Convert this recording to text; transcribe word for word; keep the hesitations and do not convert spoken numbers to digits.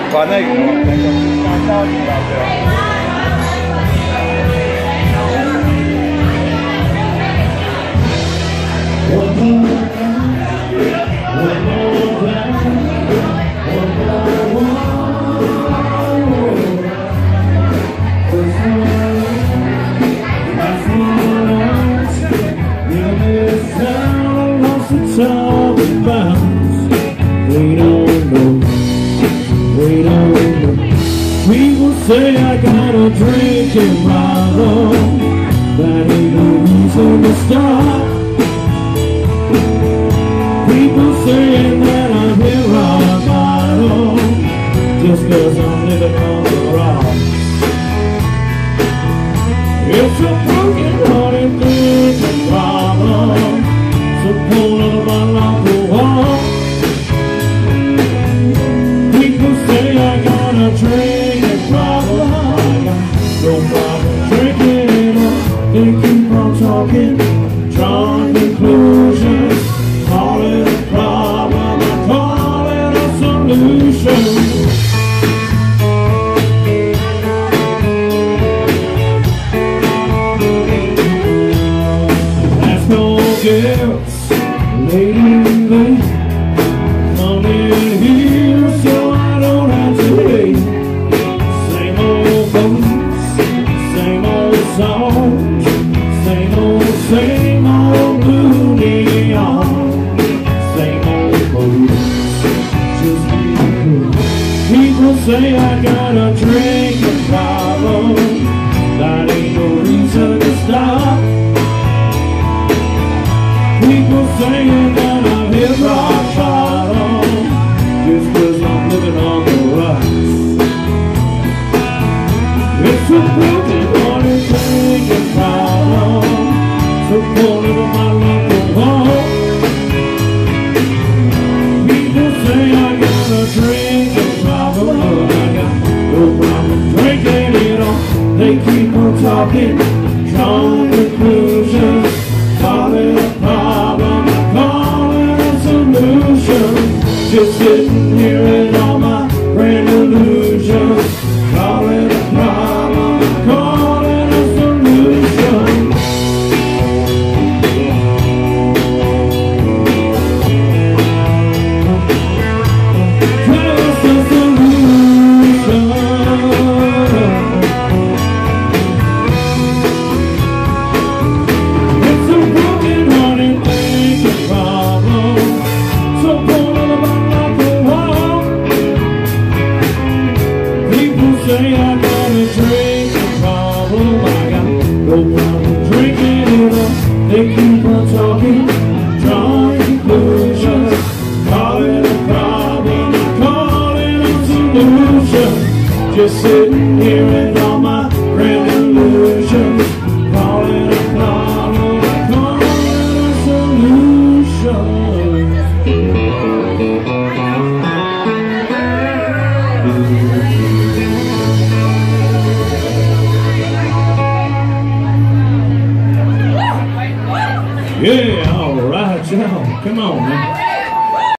把那个那个干烧你了，对。 People say I got a drinking problem, that ain't no reason to stop. People saying that I'm hit rock bottom, just cause I'm living on the rocks. It's a broken hearted drinking problem, so pull up my local wall. People say I got a drinking problem, I got no problem drinking it up. They keep on talking, drawing conclusions, call it a problem, I call it a solution. That's no gifts, lady, lady, come in here so I don't have to wait. Same old boats, same old songs, same old, same old blue neon, same old boats, just be cool. People say I got a drinking problem, that ain't no reason to stop. People saying that I'm hit rock bottom, just cause I'm living on the rocks. It's a broken hearted drinking problem, so pull it on my local wall. People say I got a drinking problem, but I got no problem drinking it all. They keep on talking, drawing conclusions, call it a problem, I call it a solution. Just sitting here in all my grand illusions, call it a problem, I call it a solution. Just a solution. It's a broken hearted thinking problem, so pull it about like a wall. People say I got a drinking problem, I got no problem drinking it up. They keep on talking, drawing conclusions, call it a problem, I call it a solution. Just sitting here in all my grand illusions, call it a problem, I call it a solution. Yeah, all right, y'all. Come on, man.